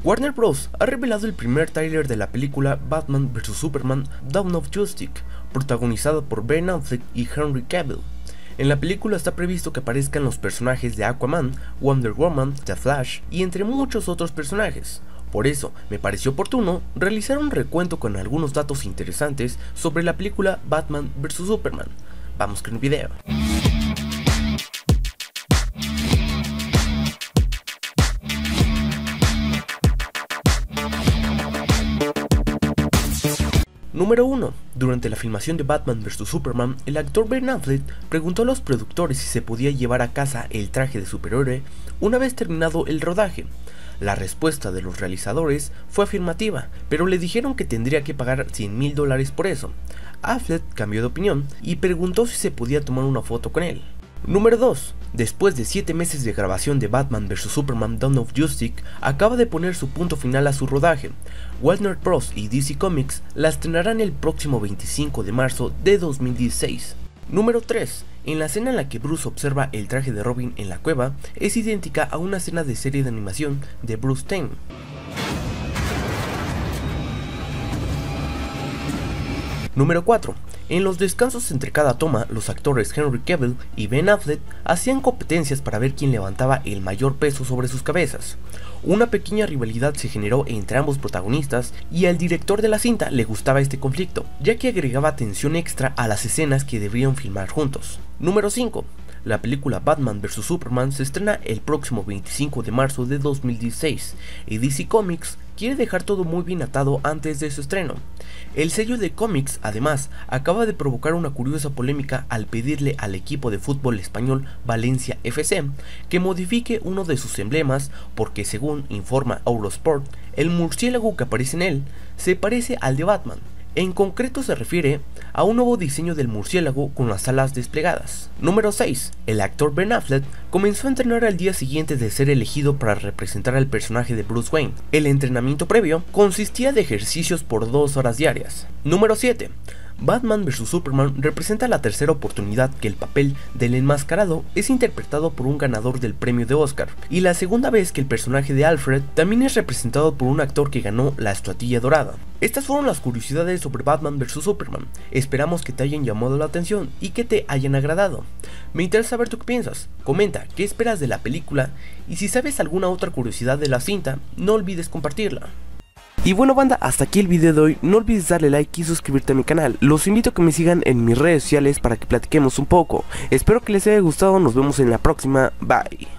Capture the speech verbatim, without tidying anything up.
Warner Bros. Ha revelado el primer tráiler de la película Batman versus. Superman Dawn of Justice, protagonizada por Ben Affleck y Henry Cavill. En la película está previsto que aparezcan los personajes de Aquaman, Wonder Woman, The Flash y entre muchos otros personajes. Por eso, me pareció oportuno realizar un recuento con algunos datos interesantes sobre la película Batman versus. Superman. Vamos con el video. Número uno. Durante la filmación de Batman versus. Superman, el actor Ben Affleck preguntó a los productores si se podía llevar a casa el traje de superhéroe una vez terminado el rodaje. La respuesta de los realizadores fue afirmativa, pero le dijeron que tendría que pagar cien mil dólares por eso. Affleck cambió de opinión y preguntó si se podía tomar una foto con él. Número dos. Después de siete meses de grabación de Batman versus. Superman Dawn of Justice, acaba de poner su punto final a su rodaje. Warner Bros. Y D C Comics la estrenarán el próximo veinticinco de marzo de dos mil dieciséis. Número tres. En la escena en la que Bruce observa el traje de Robin en la cueva, es idéntica a una escena de serie de animación de Bruce Timm. Número cuatro. En los descansos entre cada toma, los actores Henry Cavill y Ben Affleck hacían competencias para ver quién levantaba el mayor peso sobre sus cabezas. Una pequeña rivalidad se generó entre ambos protagonistas y al director de la cinta le gustaba este conflicto, ya que agregaba tensión extra a las escenas que debían filmar juntos. Número cinco. La película Batman versus. Superman se estrena el próximo veinticinco de marzo de dos mil dieciséis y D C Comics quiere dejar todo muy bien atado antes de su estreno. El sello de cómics, además, acaba de provocar una curiosa polémica al pedirle al equipo de fútbol español Valencia F C que modifique uno de sus emblemas porque, según informa Eurosport, el murciélago que aparece en él se parece al de Batman. En concreto se refiere a un nuevo diseño del murciélago con las alas desplegadas. Número seis. El actor Ben Affleck comenzó a entrenar al día siguiente de ser elegido para representar al personaje de Bruce Wayne. El entrenamiento previo consistía de ejercicios por dos horas diarias. Número siete. Batman versus. Superman representa la tercera oportunidad que el papel del enmascarado es interpretado por un ganador del premio de Oscar, y la segunda vez que el personaje de Alfred también es representado por un actor que ganó la estatuilla dorada. Estas fueron las curiosidades sobre Batman versus. Superman. Esperamos que te hayan llamado la atención y que te hayan agradado. Me interesa saber tú qué piensas. Comenta qué esperas de la película y si sabes alguna otra curiosidad de la cinta, no olvides compartirla. Y bueno, banda, hasta aquí el video de hoy. No olvides darle like y suscribirte a mi canal. Los invito a que me sigan en mis redes sociales para que platiquemos un poco. Espero que les haya gustado, nos vemos en la próxima, bye.